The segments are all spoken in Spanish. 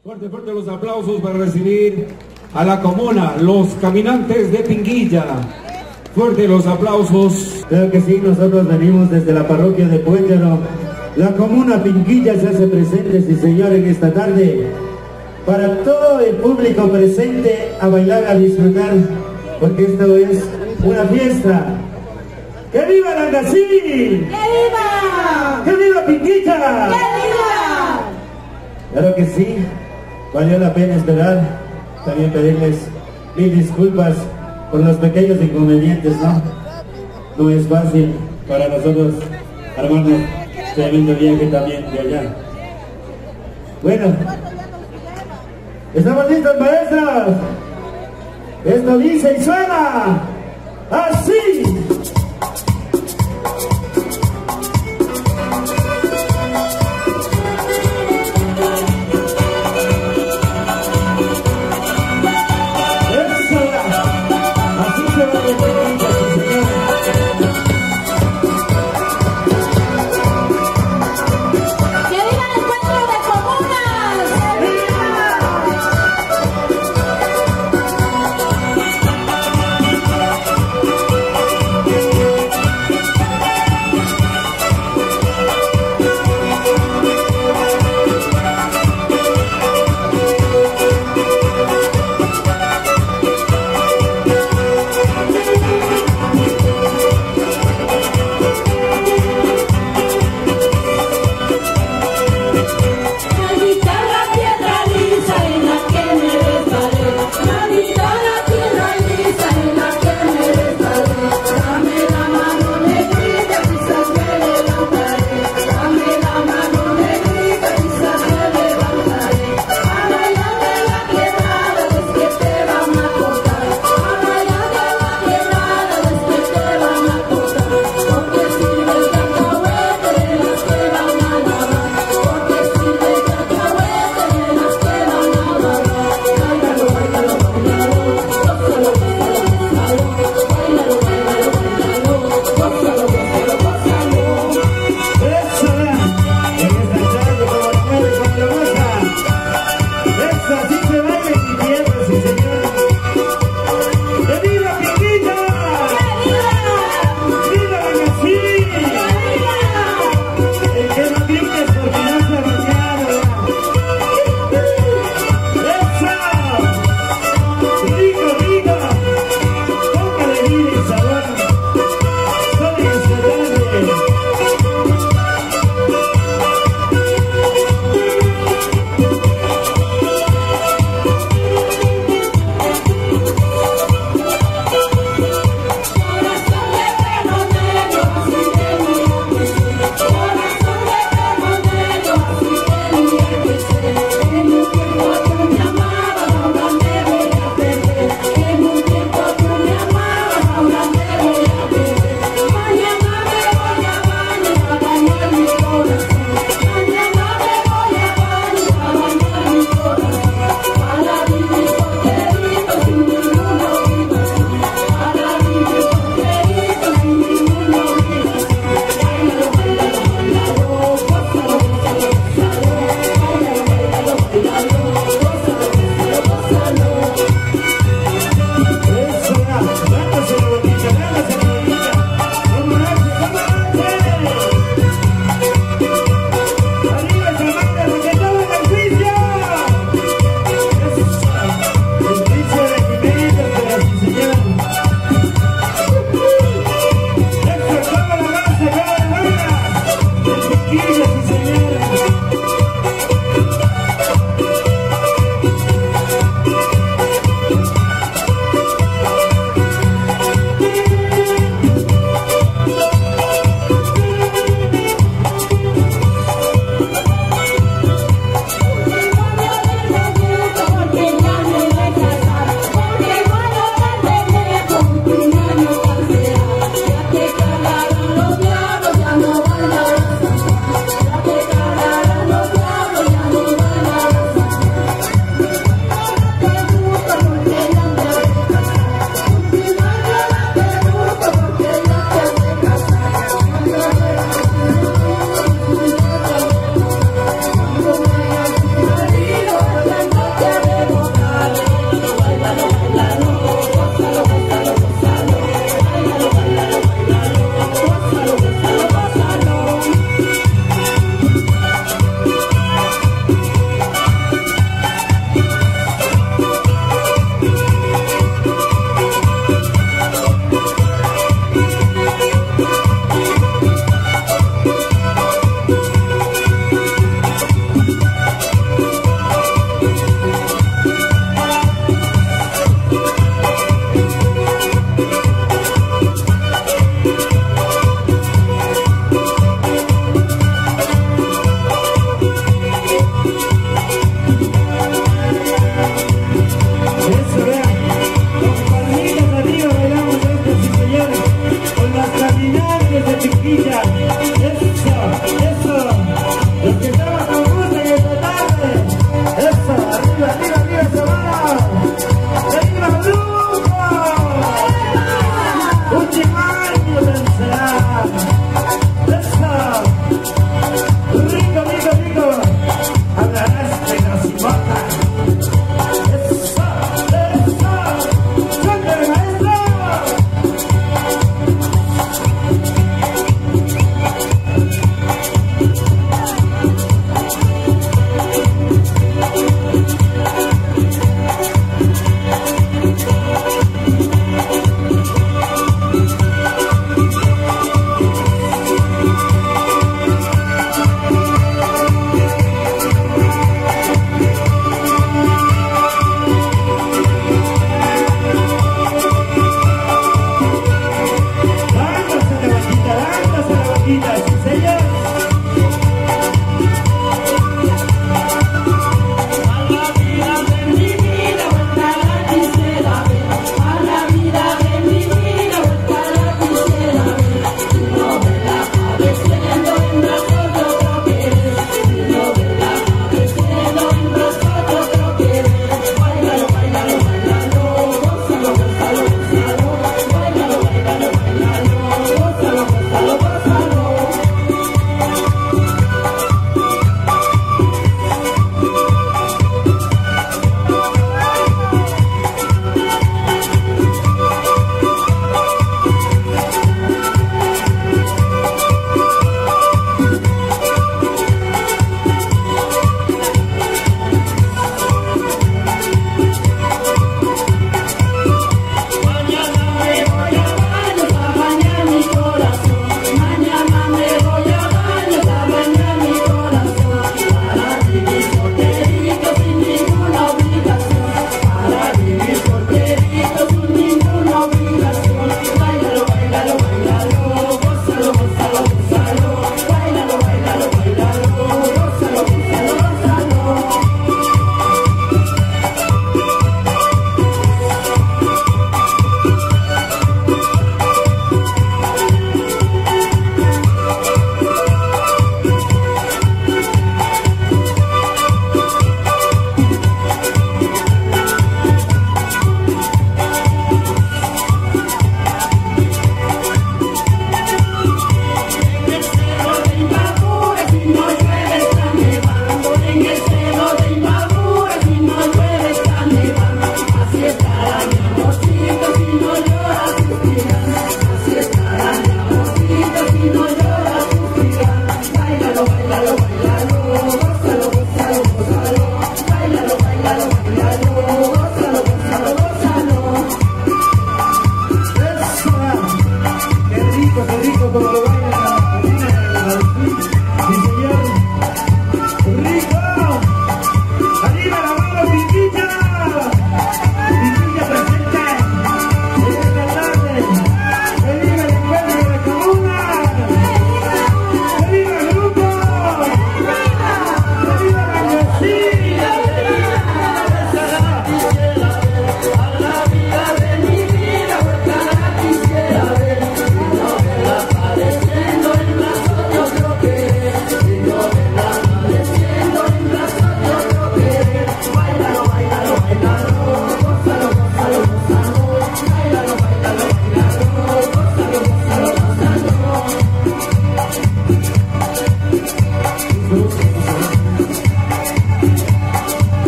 Fuerte, fuerte los aplausos para recibir a la comuna, los caminantes de Pinguilla. Fuerte los aplausos. Claro que sí, nosotros venimos desde la parroquia de Puéntero. La comuna Pinguilla se hace presente, sí señor, en esta tarde. Para todo el público presente a bailar, a disfrutar, porque esto es una fiesta. ¡Que viva Langasí! ¡Que viva! ¡Que viva Pinguilla! ¡Que viva! Claro que sí, valió la pena esperar. También pedirles mil disculpas por los pequeños inconvenientes, ¿no? No es fácil para nosotros armarnos tremendo viaje también de allá. Bueno, ¿estamos listos, maestros? Esto dice y suena así.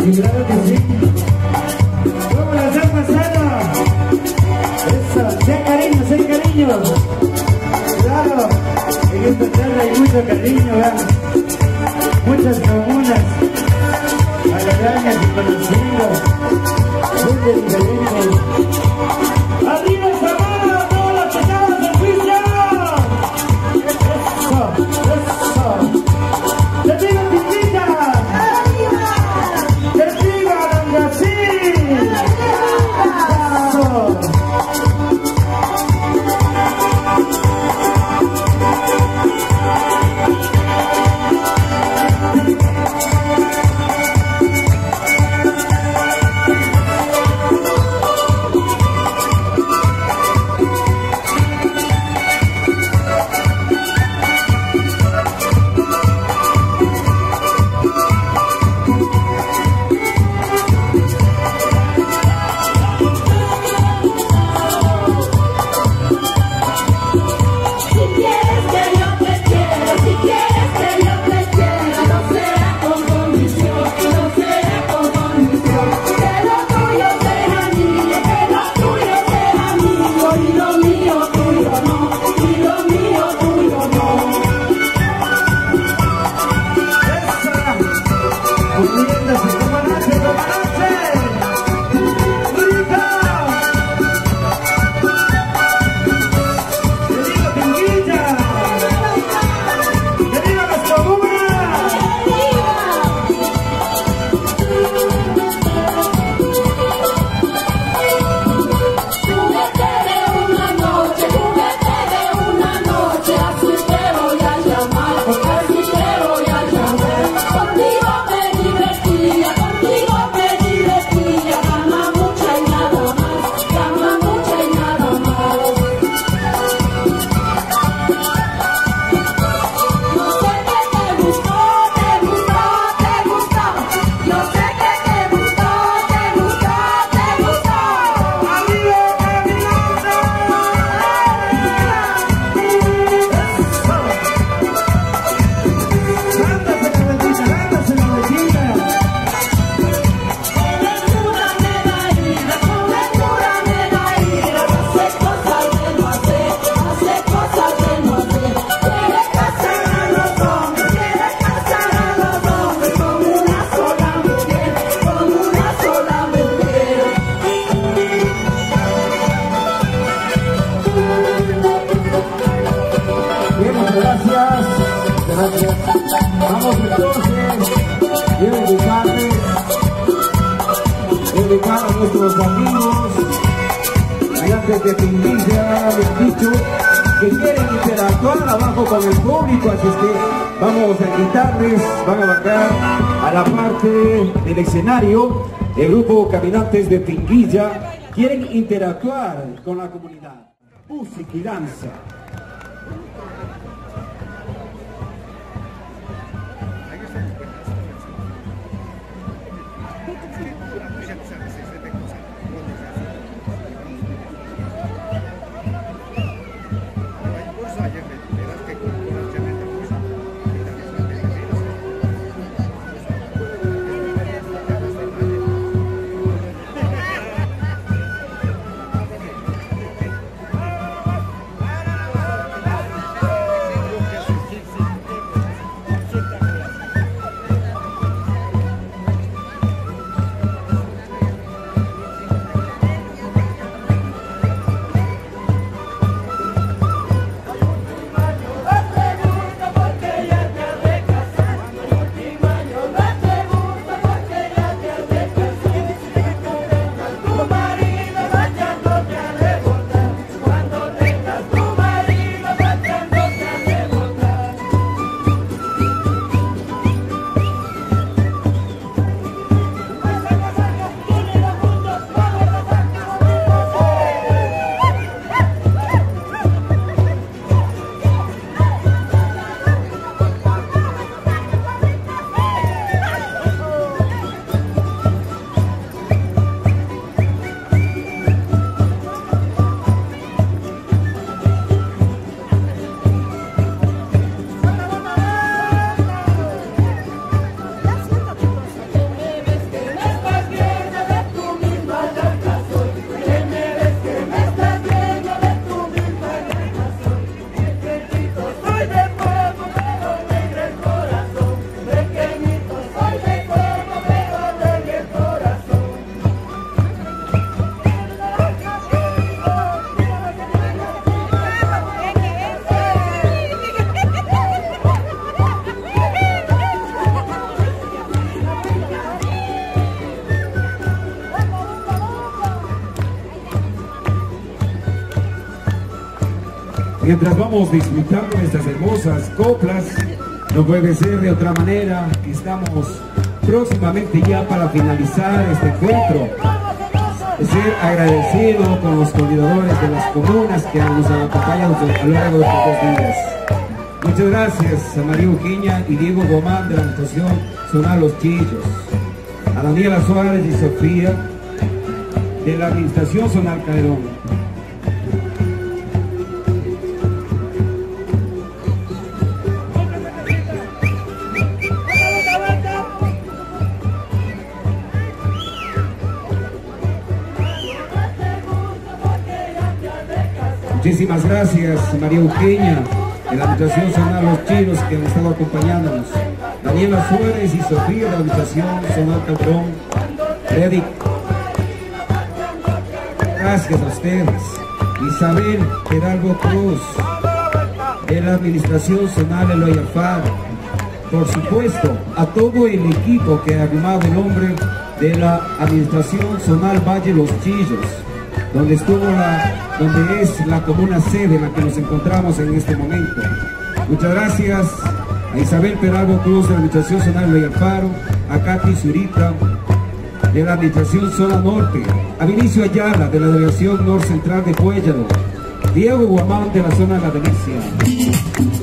Y claro que sí. ¿Cómo las han pasado? Eso, sean cariño. Claro, en esta tarde hay mucho cariño, ¿verdad? Muchas comunas, aledañas y conocidos, muy diferentes. ¡Arriba esa mano a todos los que estamos en juicio! ¡Eso! ¡Que viva Pinguilla! ¡Que viva Don Brasil! ¡Eso! Vamos entonces a dedicar a nuestros amigos gigantes de Pinguilla. Les han dicho que quieren interactuar abajo con el público, así es que vamos a invitarles, van a bajar a la parte del escenario. El grupo Caminantes de Pinguilla quieren interactuar con la comunidad. Música y danza. Mientras vamos disfrutando de estas hermosas coplas, no puede ser de otra manera. Estamos próximamente ya para finalizar este encuentro. Ser agradecido con los coordinadores de las comunas que nos han acompañado a lo largo de estos 2 días. Muchas gracias a María Eugenia y Diego Gomán de la Administración Zonal Los Chillos, a Daniela Suárez y Sofía de la Administración Zonal Calderón. Muchísimas gracias María Eugenia de la Administración Zonal Los Chillos que han estado acompañándonos, Daniela Suárez y Sofía de la Administración Zonal Calderón. Freddy, gracias a ustedes. Isabel Peralvo Cruz de la Administración Zonal Eloy Alfaro. Por supuesto a todo el equipo que ha armado el nombre de la Administración Zonal Valle Los Chillos, donde es la comuna sede en la que nos encontramos en este momento. Muchas gracias a Isabel Peralvo Cruz de la Administración Zonal Eloy Alfaro, a Katy Zurita de la Administración Zona Norte, a Vinicio Ayala de la Delegación Norte Central de Puellado, Diego Guamán de la zona de La Delicia,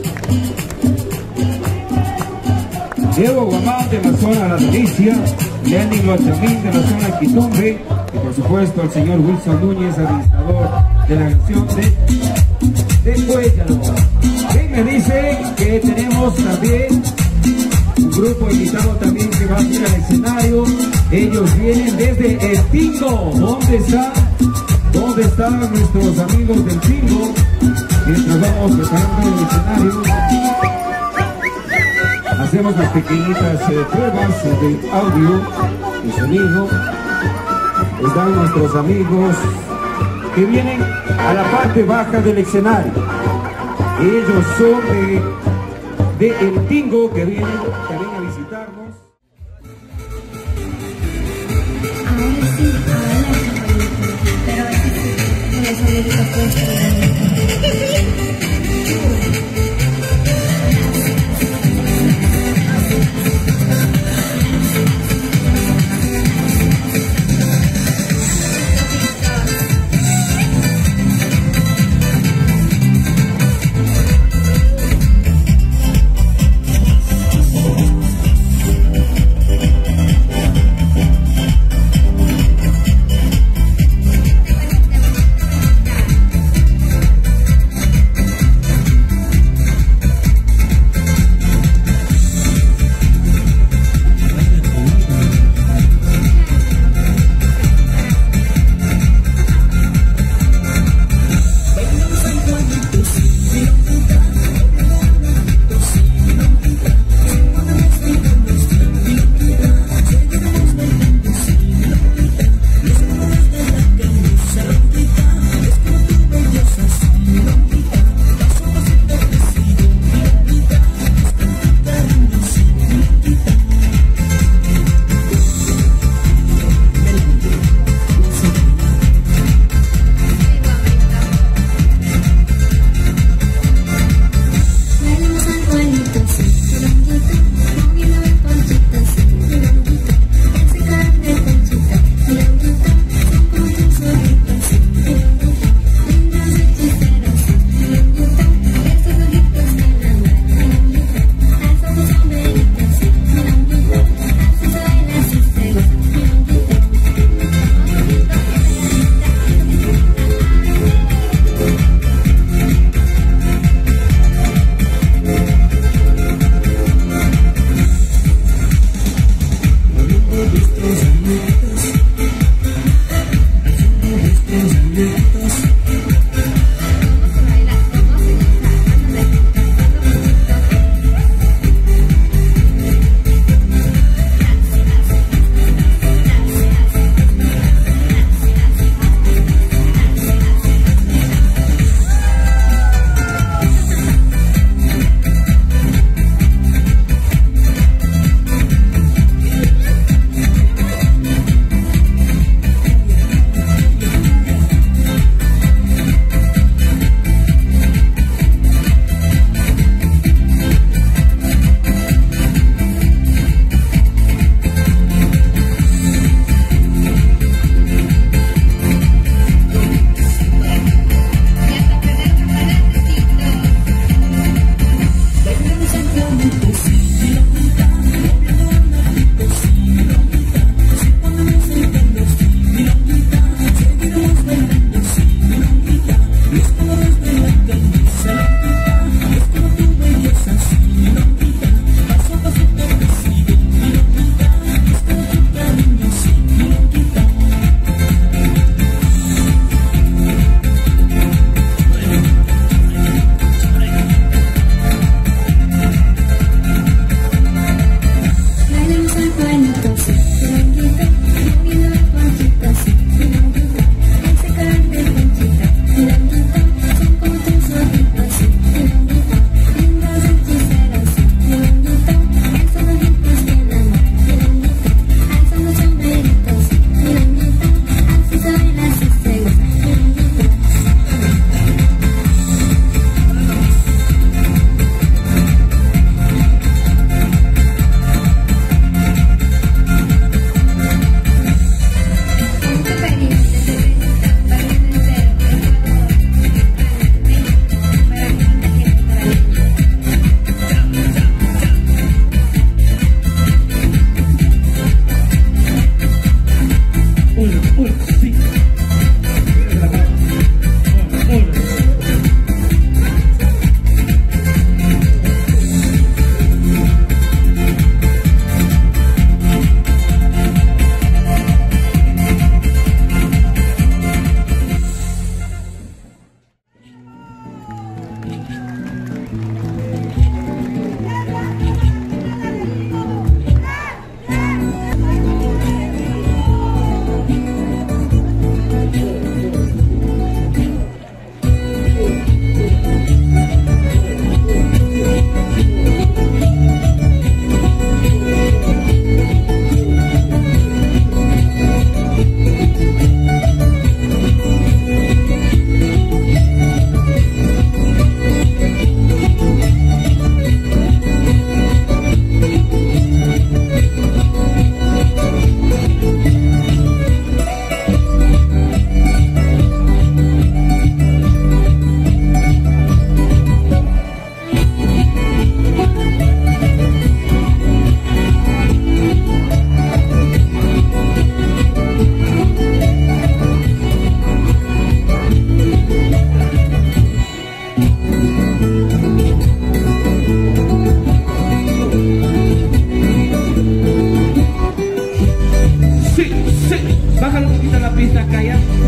Diego Guamán de la zona de La Delicia, Lenin Loachamín de la zona de Quitumbe, y por supuesto al señor Wilson Núñez, administrador de la Delegación de Puellado. Y me dice que tenemos también un grupo invitado también que va a ir al escenario. Ellos vienen desde el Tingo. ¿Dónde están nuestros amigos del Tingo? Mientras vamos preparando el escenario, hacemos las pequeñitas pruebas de audio y sonido. Están nuestros amigos que vienen a la parte baja del escenario. Ellos son de El Tingo que vienen también a visitarnos. Ahora sí, pero pista callando.